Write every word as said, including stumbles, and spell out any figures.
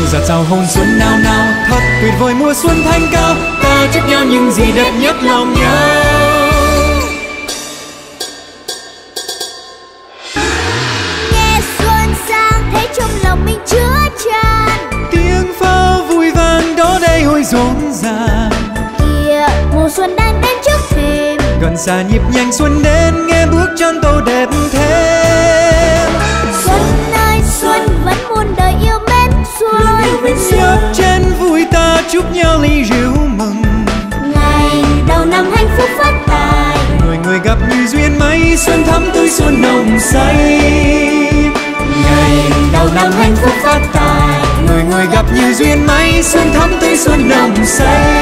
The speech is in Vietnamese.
giạt rào hồn xuân nao nao. Thật tuyệt vời mùa xuân thanh cao, ta chúc nhau những gì đẹp nhất lòng nhau. Nghe xuân sang thấy trong lòng mình chứa chan, tiếng pháo vui vang đó đây hồi rộn ràng. kìa mùa xuân đang đến trước thềm, Gần xa nhịp nhanh xuân đến, nghe bước chân tàu đẹp thêm. xuân ơi xuân vẫn muôn đời yêu mến xuân. Nhấp chén vui ta chúc nhau ly rượu mừng, Ngày đầu năm hạnh phúc phát tài, người người gặp như duyên mấy, xuân thắm tươi xuân nồng say. ngày đầu năm hạnh phúc phát tài, Người người gặp như duyên mấy, xuân thắm tươi xuân nồng say.